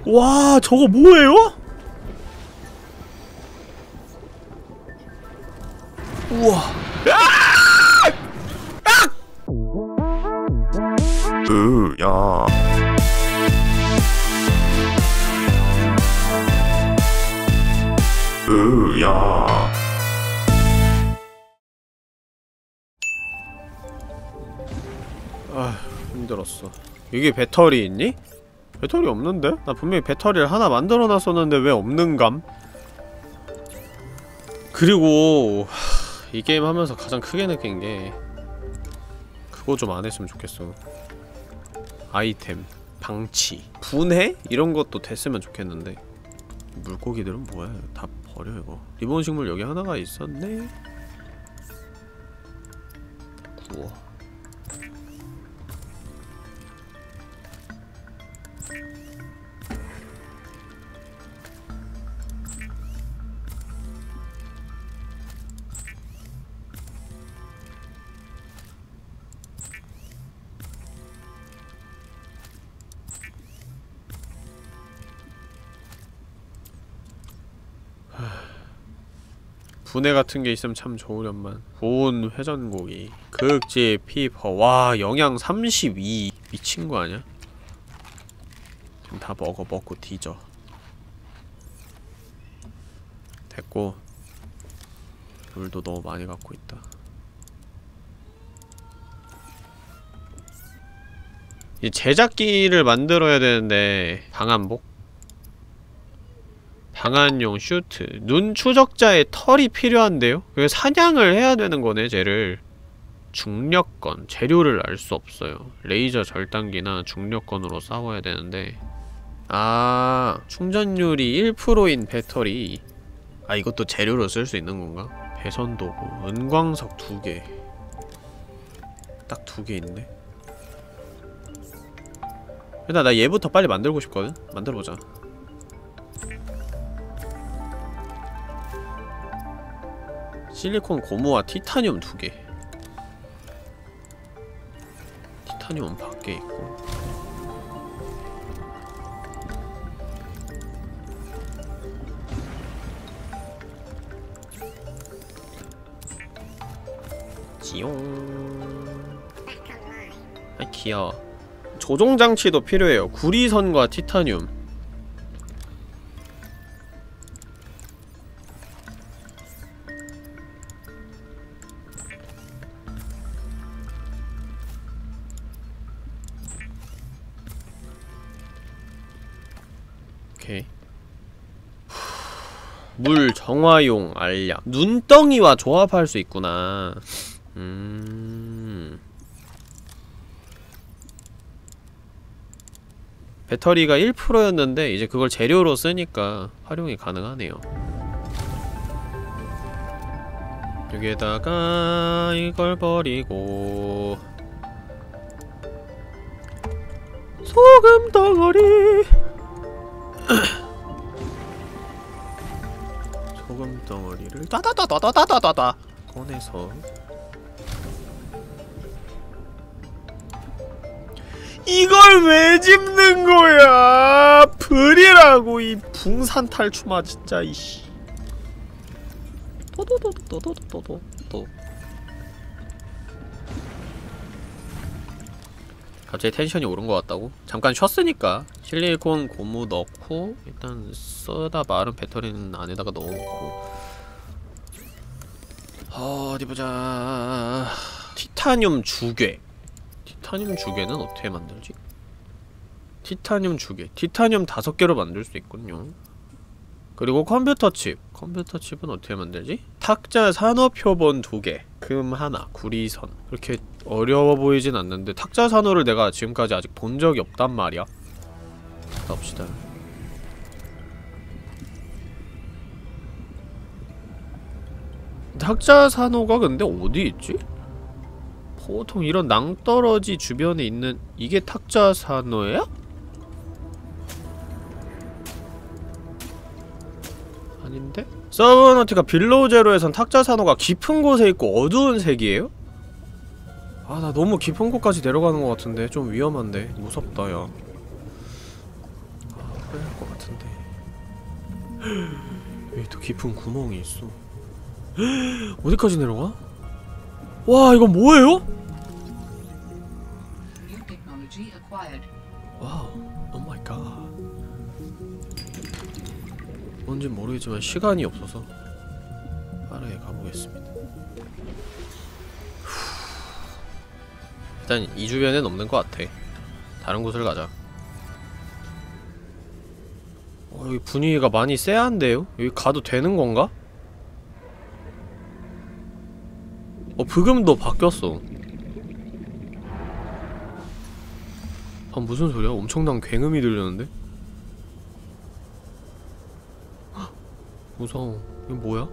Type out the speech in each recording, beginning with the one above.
와, 저거 뭐예요? 우와. 야. 야. 아, 힘들었어. 이게 배터리 있니? 배터리 없는데? 나 분명히 배터리를 하나 만들어놨었는데 왜 없는감? 그리고 이 게임 하면서 가장 크게 느낀 게 그거 좀 안 했으면 좋겠어. 아이템, 방치, 분해? 이런 것도 됐으면 좋겠는데. 물고기들은 뭐야? 다 버려 이거. 리본 식물 여기 하나가 있었네? 구워. 분해 같은 게 있으면 참 좋으련만. 고운 회전고기, 극지 피퍼. 와, 영양 32. 미친 거 아니야? 지금 다 먹고 뒤져. 됐고. 물도 너무 많이 갖고 있다. 이 제작기를 만들어야 되는데 방한복? 방한용 슈트. 눈 추적자의 털이 필요한데요? 그게 사냥을 해야 되는 거네, 쟤를. 중력건. 재료를 알 수 없어요. 레이저 절단기나 중력건으로 싸워야 되는데. 아, 충전율이 1%인 배터리. 아, 이것도 재료로 쓸 수 있는 건가? 배선도구. 은광석 2개. 딱 2개 있네. 일단 나 얘부터 빨리 만들고 싶거든? 만들어보자. 실리콘 고무와 티타늄 2개. 티타늄은 밖에 있고. 지용. 아이 귀여워. 조종장치도 필요해요. 구리선과 티타늄. 오케이. 물 정화용 알약. 눈덩이와 조합할 수 있구나. 배터리가 1%였는데 이제 그걸 재료로 쓰니까 활용이 가능하네요. 여기에다가 이걸 버리고 소금 덩어리. 소금 덩어리를 따다다다다다다다 꺼내서 이걸 왜 집는 거야? 불이라고 이 붕산 탈출마 진짜 이씨. 도도도도도도도도. 갑자기 텐션이 오른 것 같다고? 잠깐 쉬었으니까 실리콘 고무 넣고 일단 쓰다 마른 배터리는 안에다가 넣어놓고. 어디 보자. 티타늄 주괴. 티타늄 주괴는 어떻게 만들지? 티타늄 주괴. 티타늄 5개로 만들 수 있군요. 그리고 컴퓨터 칩. 컴퓨터 칩은 어떻게 만들지? 탁자 산호표본 2개. 금 하나. 구리선. 그렇게 어려워 보이진 않는데 탁자 산호를 내가 지금까지 아직 본 적이 없단 말이야. 갑시다. 탁자 산호가 근데 어디 있지? 보통 이런 낭떠러지 주변에 있는 이게 탁자 산호야? 아닌데? 서브너티카 빌로우 제로에선 탁자 산호가 깊은 곳에 있고 어두운 색이에요? 아, 나 너무 깊은 곳까지 내려가는 것 같은데 좀 위험한데 무섭다 야. 후회할 것 같은데. 여기 또 깊은 구멍이 있어. 어디까지 내려가? 와, 이건 뭐예요? 와우, 오 마이 갓. 뭔진 모르겠지만 시간이 없어서 빠르게 가보겠습니다. 일단 이 주변엔 없는 것 같아. 다른 곳을 가자. 여기 분위기가 많이 쎄한데요? 여기 가도 되는 건가? 브금도 바뀌었어. 무슨 소리야? 엄청난 굉음이 들리는데? 헉, 무서워. 이거 뭐야?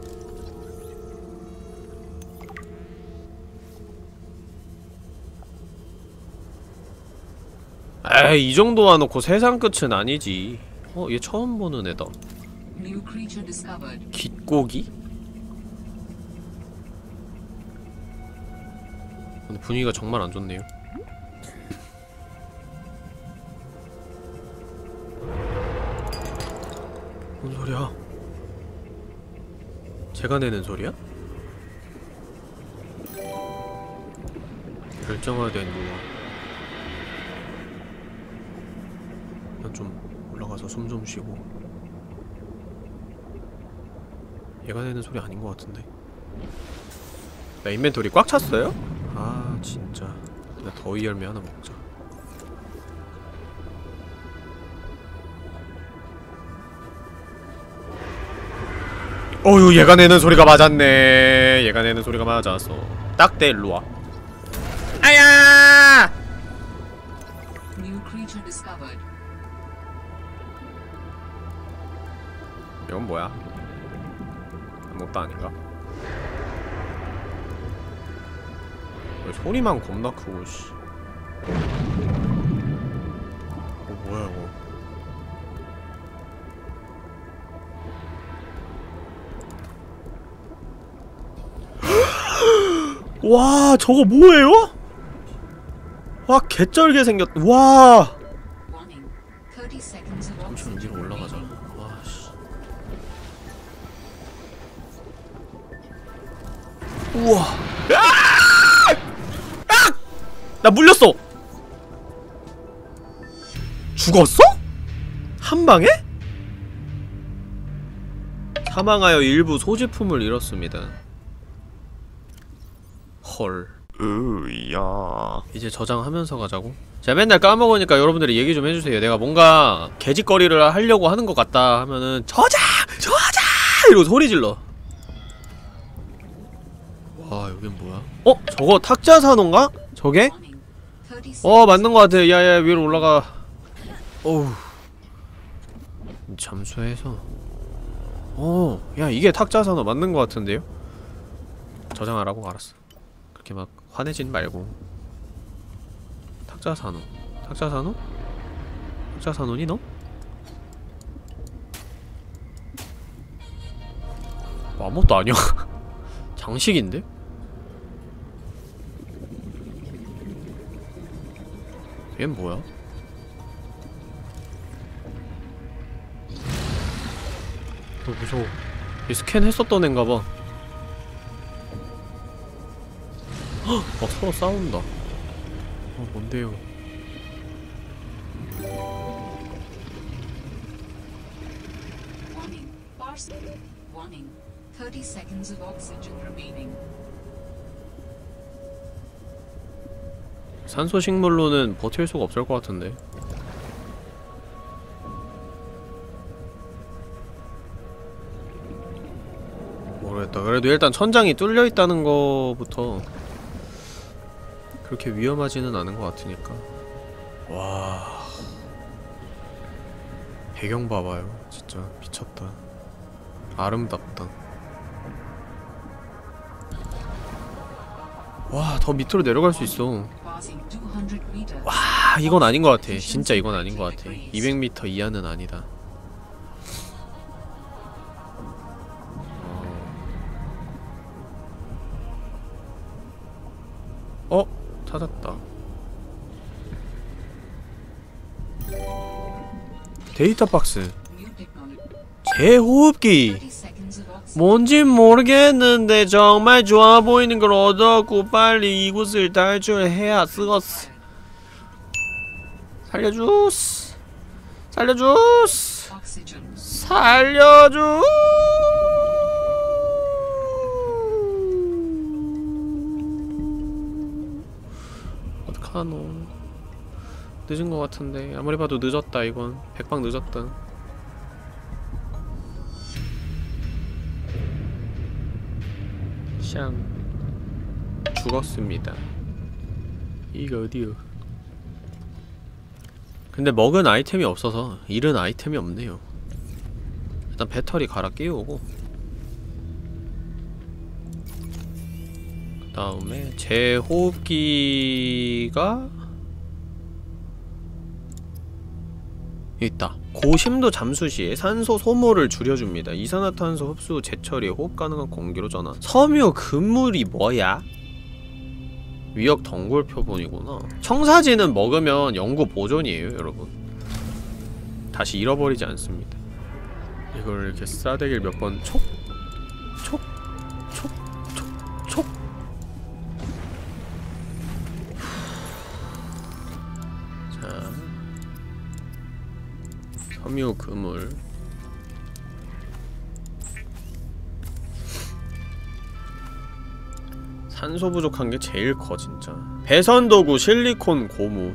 에이, 이 정도 와놓고 세상 끝은 아니지. 얘 처음 보는 애다. 깃고기? 근데 분위기가 정말 안 좋네요. 뭔 소리야? 제가 내는 소리야? 결정화된 무어. 난 좀 올라가서 숨 좀 쉬고. 얘가 내는 소리 아닌 것 같은데. 나 인벤토리 꽉 찼어요? 아 진짜. 나 더위 열매 하나 먹자. 어휴, 얘가 내는 소리가 맞았네. 얘가 내는 소리가 맞았어. 딱대 일로와. 아야! 이건 뭐야? 아무것도 아닌가? 왜 소리만 겁나 크고 씨. 뭐야 이거. 와, 저거 뭐예요? 와, 개쩔게 생겼. 와. 잠시만 위로 올라가자. 와 씨. 우와. 나 물렸어. 죽었어? 한 방에? 사망하여 일부 소지품을 잃었습니다. 헐. 으야. 이제 저장하면서 가자고? 제가 맨날 까먹으니까 여러분들이 얘기 좀 해주세요. 내가 뭔가 개짓거리를 하려고 하는 것 같다 하면은 저장! 저장! 이러고 소리 질러. 와, 여긴 뭐야? 저거 탁자산호인가? 저게? 맞는 것 같아. 야야, 위로 올라가. 어우. 잠수해서. 야, 이게 탁자산호 맞는 것 같은데요? 저장하라고? 알았어. 그렇게 막 화내진 말고. 탁자산호. 탁자산호? 탁자산호니 너? 아무것도 아니야. 장식인데? 얘 뭐야? 무서워. 얘 스캔했었던 앤가봐. 헉! 서로 싸운다. 뭔데요? 산소 식물로는 버틸 수가 없을 것 같은데. 모르겠다. 그래도 일단 천장이 뚫려 있다는 거부터 그렇게 위험하지는 않은 것 같으니까. 와, 배경 봐봐요. 진짜 미쳤다. 아름답다. 와, 더 밑으로 내려갈 수 있어. 와, 이건 아닌 것 같아. 진짜 이건 아닌 것 같아. 200m 이하는 아니다. 찾았다. 데이터 박스. 제호흡기. 뭔진 모르겠는데 정말 좋아 보이는 걸 얻었고 빨리 이곳을 탈출해야 쓰겄어. 살려주스. 살려주스. 살려주. 어떡하노. 늦은 것 같은데. 아무리 봐도 늦었다 이건. 백방 늦었다. 샹. 죽었습니다. 이거 어디요? 근데 먹은 아이템이 없어서 잃은 아이템이 없네요. 일단 배터리 갈아 끼우고 그 다음에 제호흡기가 있다. 고심도 잠수 시에 산소 소모를 줄여줍니다. 이산화탄소 흡수 후 재처리, 호흡 가능한 공기로 전환. 섬유 금물이 뭐야? 위역 덩굴 표본이구나. 청사진은 먹으면 영구 보존이에요, 여러분. 다시 잃어버리지 않습니다. 이걸 이렇게 싸대기를 몇 번 촉? 촉? 촉? 촉? 촉? 자, 섬유 그물. 산소 부족한 게 제일 커 진짜. 배선도구 실리콘 고무.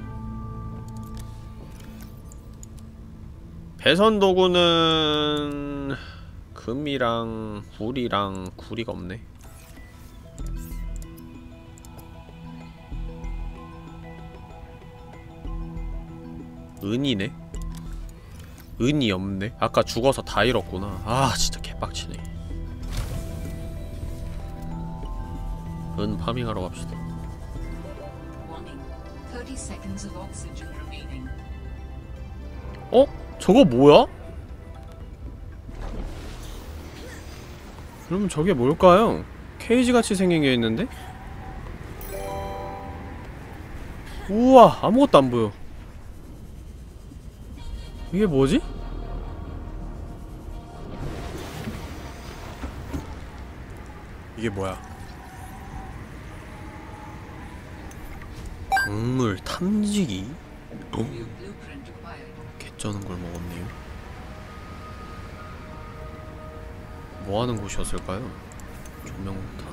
배선도구는 금이랑 불이랑 구리가 없네. 은이네? 은이 없네? 아까 죽어서 다 잃었구나. 아 진짜 개빡치네. 은 파밍하러 갑시다. 어? 저거 뭐야? 그럼 저게 뭘까요? 케이지같이 생긴 게 있는데? 우와! 아무것도 안 보여. 이게 뭐지? 이게 뭐야? 광물 탐지기? 어? 개쩌는 걸 먹었네요. 뭐하는 곳이었을까요? 조명탄.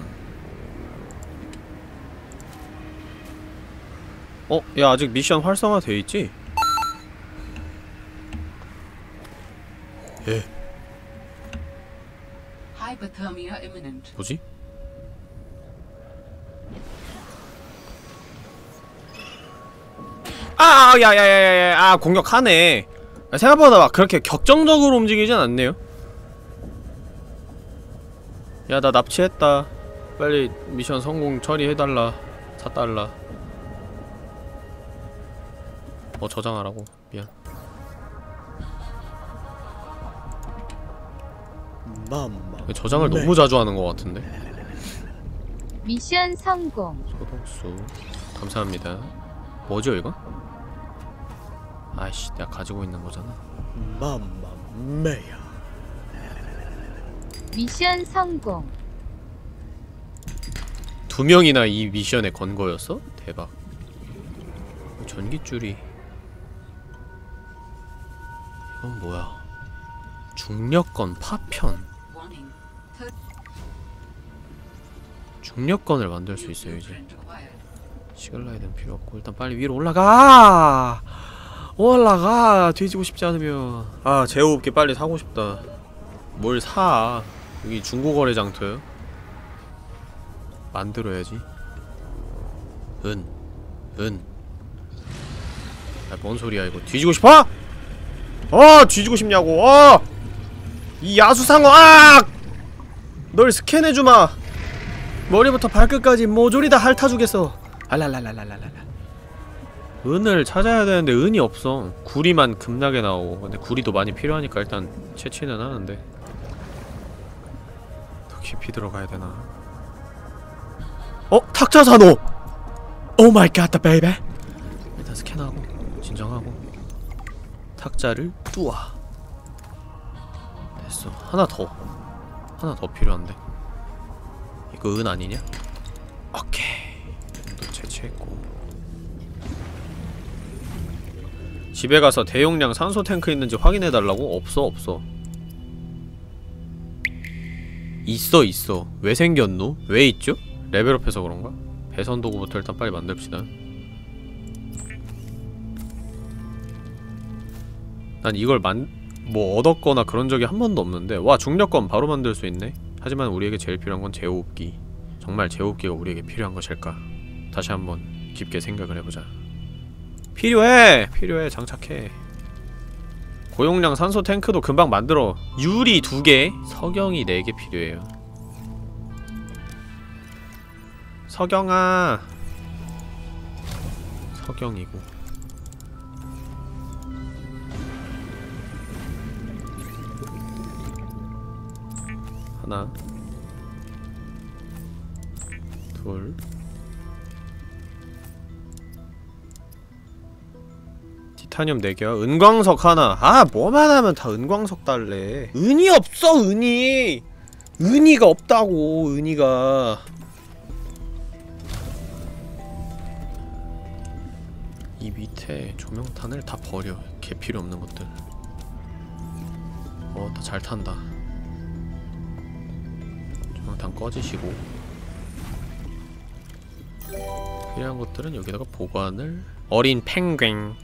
어? 야 아직 미션 활성화 돼있지? 예. 뭐지? 야야야야야. 공격하네. 생각보다 막 그렇게 격정적으로 움직이진 않네요. 야 나 납치했다. 빨리 미션 성공 처리해달라. 4달러. 저장하라고. 미안. 저장을 너무 자주 하는 것 같은데. 미션 성공. 소독수 감사합니다. 뭐죠 이거? 아이씨 내가 가지고 있는 거잖아. 맘마메야. 미션 성공. 2명이나 이 미션에 건 거였어? 대박. 전기줄이. 이건 뭐야? 중력건 파편. 중력건을 만들 수 있어요 이제. 시글라이드는 필요 없고 일단 빨리 위로 올라가! 올라가! 뒤지고 싶지 않으면. 아 제호흡기 빨리 사고 싶다. 뭘 사. 여기 중고거래 장터 만들어야지. 은 아, 뭔 소리야 이거. 뒤지고 싶어? 뒤지고 싶냐고. 이 야수상어. 널 스캔해주마. 머리부터 발끝까지 모조리 다 핥아주겠어. 알랄랄랄랄랄랄. 은을 찾아야 되는데 은이 없어. 구리만 급나게 나오고. 근데 구리도 많이 필요하니까 일단 채취는 하는데 더 깊이 들어가야 되나? 탁자산호! 오 마이 갓 베이베. 일단 스캔하고 진정하고 탁자를 뚜아. 됐어. 하나 더 필요한데. 이거 은 아니냐? 오케이. 또 채취했고. 집에 가서 대용량 산소 탱크 있는지 확인해달라고? 없어. 있어. 왜 생겼노? 왜 있죠? 레벨업해서 그런가? 배선 도구부터 일단 빨리 만듭시다. 난 이걸 뭐 얻었거나 그런 적이 한 번도 없는데. 와, 중력권 바로 만들 수 있네? 하지만 우리에게 제일 필요한 건 제호흡기. 정말 제호흡기가 우리에게 필요한 것일까? 다시 한번 깊게 생각을 해보자. 필요해! 장착해. 고용량 산소 탱크도 금방 만들어. 유리 2개, 석영이 4개 필요해요. 석영아. 석영이고. 하나, 둘, 티타늄 4개와 은광석 하나. 아, 뭐만 하면 다 은광석 달래. 은이 없어, 은이! 은이가 없다고, 은이가. 이 밑에 조명탄을 다 버려. 개 필요 없는 것들. 다 잘 탄다. 조명탄 꺼지시고. 필요한 것들은 여기다가 보관을. 어린 펭귄.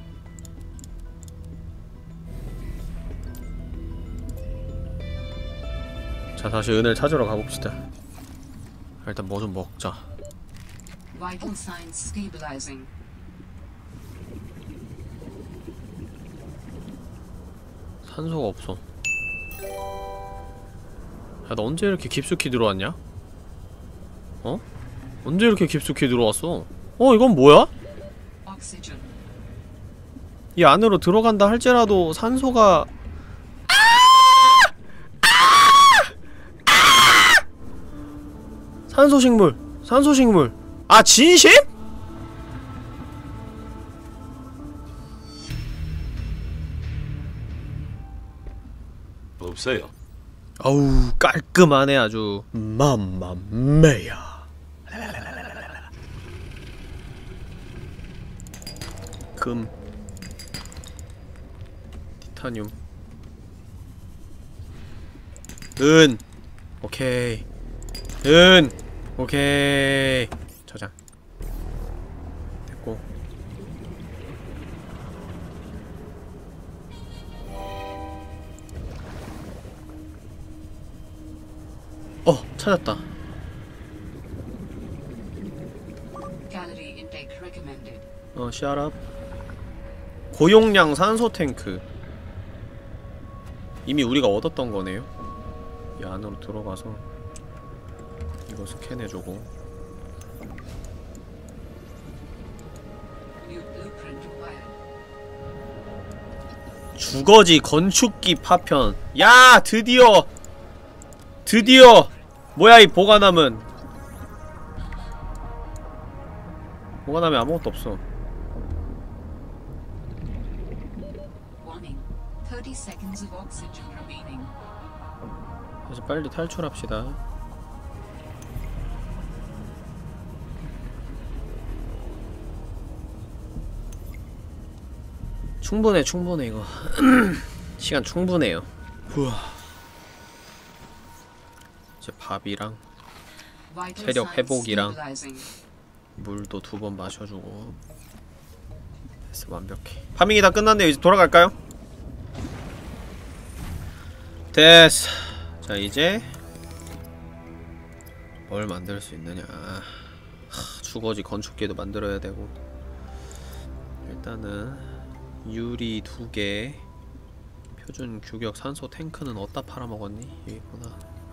자, 다시 은을 찾으러 가봅시다. 일단 뭐 좀 먹자. Vital signs stabilizing. 산소가 없어. 야, 너 언제 이렇게 깊숙이 들어왔냐? 어? 언제 이렇게 깊숙이 들어왔어? 이건 뭐야? Oxygen. 이 안으로 들어간다 할지라도 산소가 산소식물. 아, 진심? 없어요. 어우, 깔끔하네 아주. 맘마메야. 금, 티타늄, 은. 오케이. 은. 오케이. 저장. 됐고. 찾았다. Calorie intake recommended. shut up. 고용량 산소 탱크. 이미 우리가 얻었던 거네요. 이 안으로 들어가서 이거 스캔해주고. New blueprint required. 주거지 건축기 파편. 야, 드디어 뭐야 이 보관함은. 보관함에 아무것도 없어. Warning. 30 seconds of oxygen remaining. 그래서 빨리 탈출합시다. 충분해 이거. 시간 충분해요. 우와. 이제 밥이랑 Vital 체력 signs 회복이랑 stabilizing. 물도 2번 마셔주고. 됐어, 완벽해. 파밍이 다 끝났네요. 이제 돌아갈까요? 됐어. 자, 이제 뭘 만들 수 있느냐. 주거지 건축기도 만들어야 되고. 일단은 유리 2개, 표준 규격 산소 탱크는 어디다 팔아먹었니? 여기 있구나.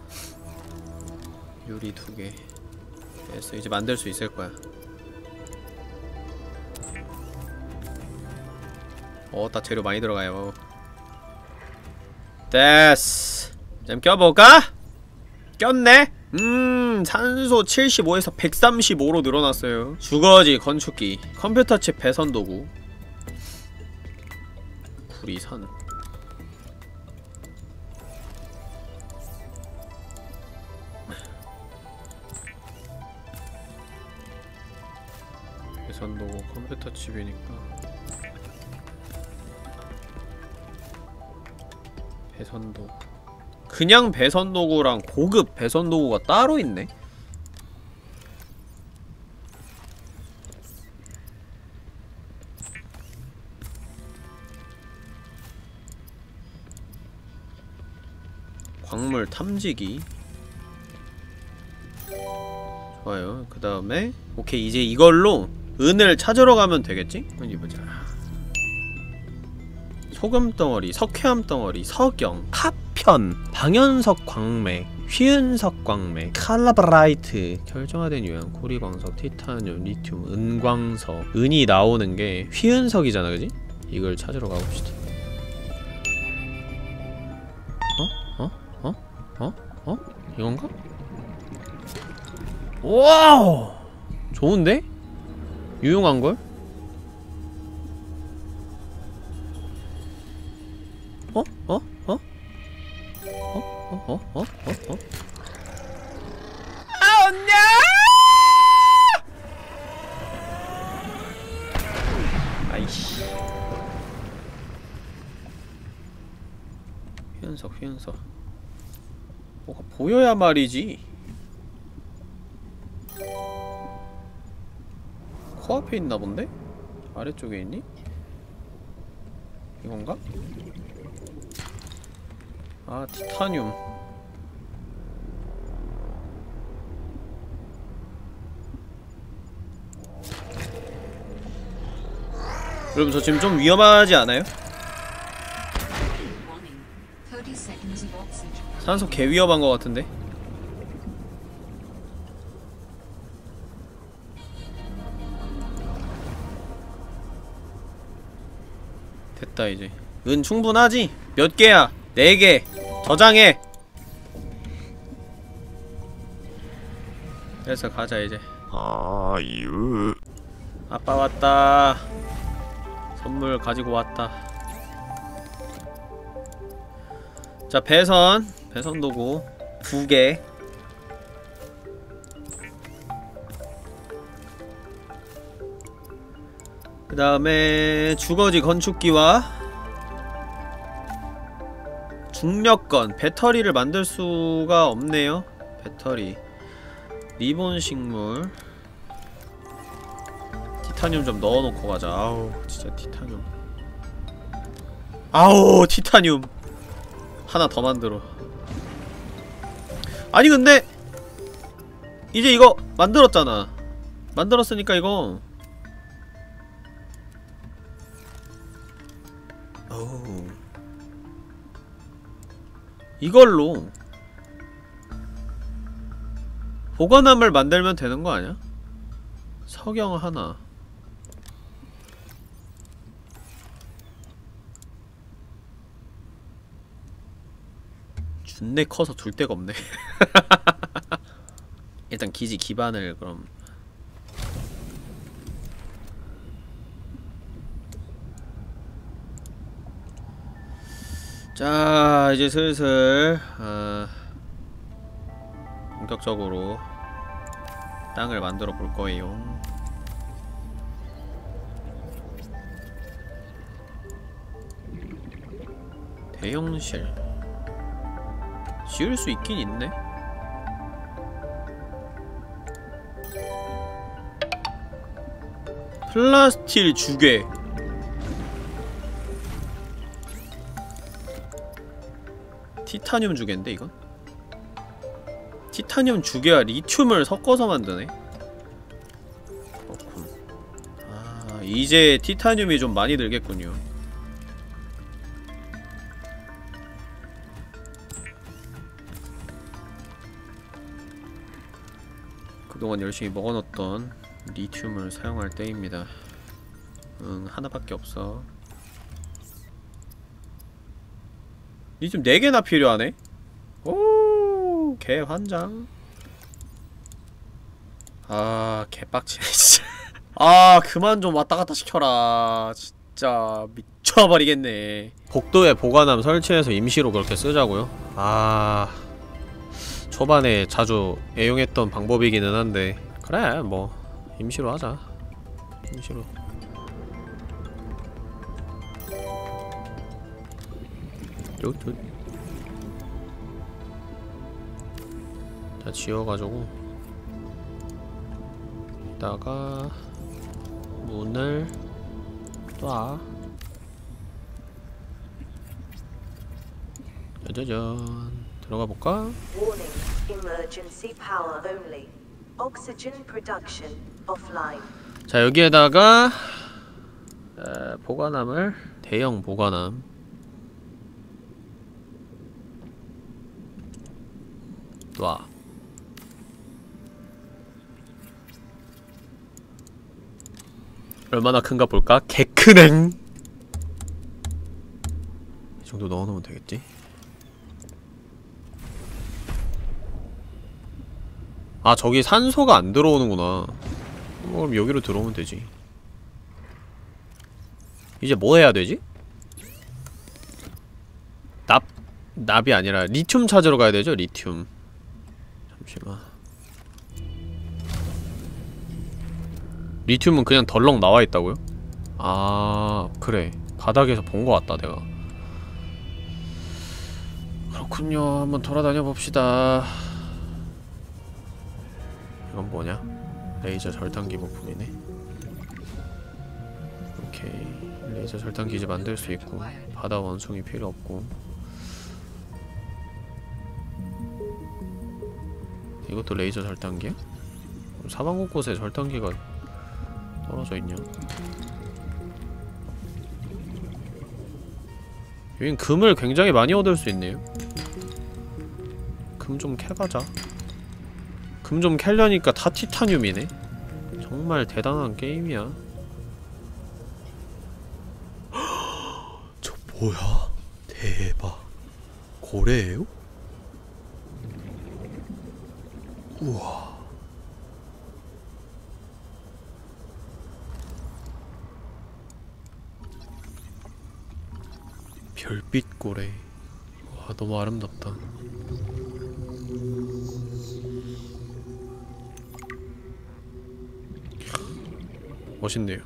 유리 2개. 됐어. 이제 만들 수 있을 거야. 딱 재료 많이 들어가요. 됐어. 좀 껴볼까? 꼈네? 산소 75에서 135로 늘어났어요. 주거지 건축기, 컴퓨터 칩 배선 도구, 구리산. 배선도구 컴퓨터 칩이니까 배선도. 그냥 배선도구랑 고급 배선도구가 따로 있네? 광물 탐지기. 좋아요. 그 다음에 오케이, 이제 이걸로 은을 찾으러 가면 되겠지? 어디 보자. 소금덩어리, 석회암덩어리, 석영, 파편, 방연석 광맥, 휘은석 광맥, 칼라브라이트, 결정화된 유형, 고리광석, 티타늄, 리튬, 은광석. 은이 나오는게 휘은석이잖아, 그지? 이걸 찾으러 가봅시다. 이건가? 와우! 좋은데? 유용한걸? 아, 언냐! 아이씨. 휘은석. 뭐가 보여야 말이지. 코앞에 있나 본데? 아래쪽에 있니? 이건가? 아, 티타늄. 여러분, 저 지금 좀 위험하지 않아요? Warning. 30 seconds of oxygen. 산소 개 위험한 것 같은데? 됐다 이제. 은 충분하지? 몇 개야? 4개. 저장해. 그래서 가자 이제. 아유. 아빠 왔다. 선물 가지고 왔다. 자, 배선 도구 2개. 그 다음에 주거지 건축기와 중력건. 배터리를 만들 수가 없네요. 배터리, 리본 식물, 티타늄 좀 넣어놓고 가자. 아우 진짜 티타늄. 아우 티타늄 하나 더 만들어. 아니 근데 이제 이거 만들었잖아. 만들었으니까 이거 어우 이걸로 보관함을 만들면 되는 거 아니야? 석영 하나. 준내 커서 둘 데가 없네. 일단 기지 기반을 그럼. 자, 이제 슬슬 본격적으로 땅을 만들어 볼 거예요. 대형실 지을 수 있긴 있네. 플라스틸 주괴. 티타늄 주괴인데 이건? 티타늄 주괴와 리튬을 섞어서 만드네. 그렇군. 아, 이제 티타늄이 좀 많이 들겠군요. 그동안 열심히 먹어놓던 리튬을 사용할 때입니다. 응, 하나밖에 없어. 리튬 4개나 필요하네? 오, 개 환장. 아, 개빡치네 진짜. 아, 그만 좀 왔다갔다 시켜라. 진짜 미쳐. 미쳐버리겠네. 복도에 보관함 설치해서 임시로 그렇게 쓰자고요? 아... 초반에 자주 애용했던 방법이기는 한데 그래 뭐 임시로 하자. 임시로. 뚜뚜. 다 지워가지고 이따가 문을 놔. 짜자잔. 들어가 볼까? Warning, emergency power only. Oxygen production offline. 자, 여기에다가 보관함을 대형 보관함 놔. 얼마나 큰가 볼까? 개 크냉. 이 정도 넣어놓으면 되겠지? 아, 저기 산소가 안 들어오는구나. 그럼 여기로 들어오면 되지. 이제 뭐 해야 되지? 납이 아니라 리튬 찾으러 가야 되죠? 리튬. 잠시만. 리튬은 그냥 덜렁 나와 있다고요? 아, 그래. 바닥에서 본 것 같다, 내가. 그렇군요. 한번 돌아다녀 봅시다. 이건 뭐냐? 레이저 절단기 부품이네. 오케이. 레이저 절단기지 만들 수 있고 바다 원숭이 필요 없고 이것도 레이저 절단기야? 사방 곳곳에 절단기가 떨어져 있냐? 여긴 금을 굉장히 많이 얻을 수 있네요. 금 좀 캐가자. 금 좀 캘려니까 다 티타늄이네? 정말 대단한 게임이야. 저 뭐야? 대박. 고래예요? 우와. 별빛 고래. 와, 너무 아름답다. 멋있네요.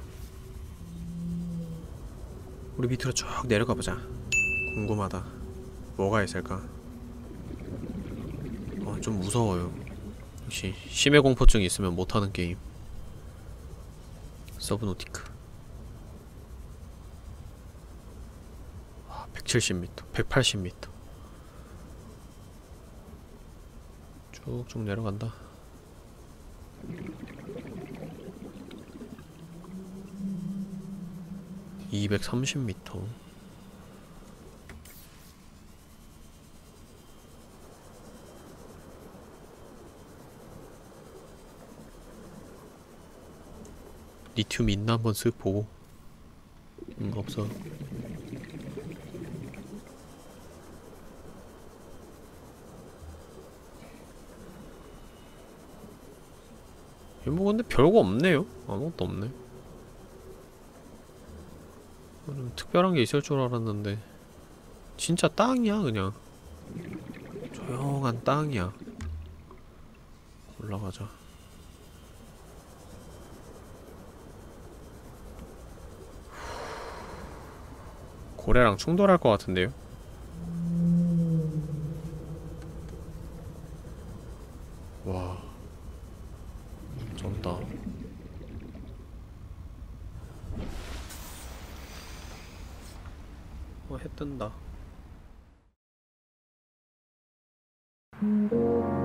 우리 밑으로 쭉 내려가보자. 궁금하다. 뭐가 있을까? 좀 무서워요. 역시 심해 공포증이 있으면 못하는 게임. 서브노티크. 와, 170m, 180m. 쭉쭉 내려간다. (230m) 리튬 있나 한번 쓱 보고. 없어. 뭐 근데 별거 없네요. 아무것도 없네. 좀 특별한 게 있을 줄 알았는데 진짜 땅이야 그냥. 조용한 땅이야. 올라가자. 고래랑 충돌할 것 같은데요? 와, 쩐다. 해 뜬다.